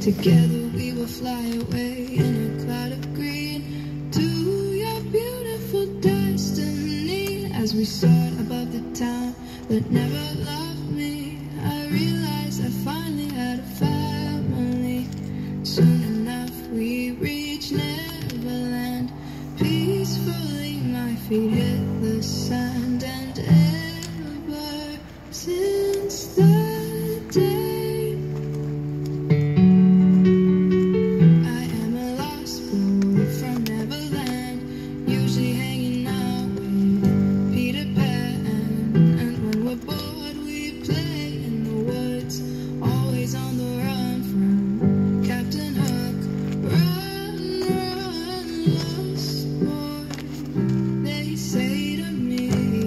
Together we will fly away in a cloud of green to your beautiful destiny. As we soared above the town that never loved me, I realized I finally had a family. Soon enough we reached Neverland. Peacefully my feet hit the sand, and ever since that day I am a lost boy from Neverland, usually hanging out with Peter Pan. And when we're bored we play in the woods, always on the run from Captain Hook. Run, run, lost boy, they say to me,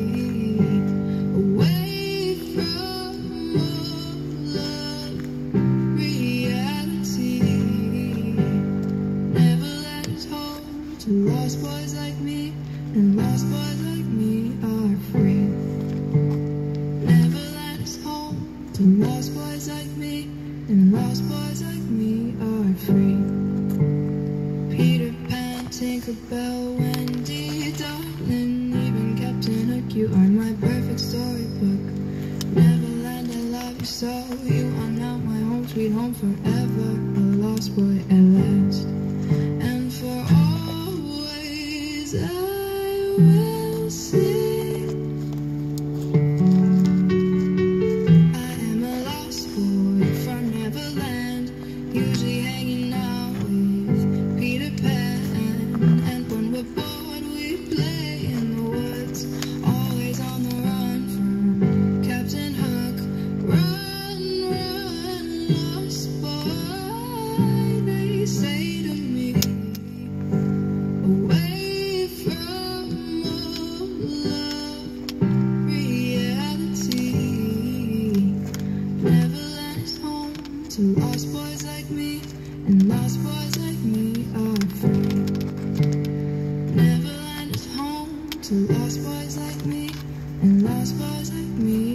away from all of reality. Neverland is home to lost boys like me, and lost boys like me are free. Neverland is home to lost boys like me, and lost boys like me are free. Peter Pan, Tinkerbell, Wendy, darling, even Captain Hook, you are my perfect storybook. Neverland, I love you so, you are now my home, sweet home forever. A lost boy at last, and for always I will sing. I am a lost boy from Neverland, usually hanging out with Peter Pan. And when we're bored we play in the woods, always on the run from Captain Hook. Run, run, lost boy, they say to me, away from all of reality. Neverland is home to lost boys like me, and lost boys like me are free. Neverland is home to lost boys like me, and lost boys like me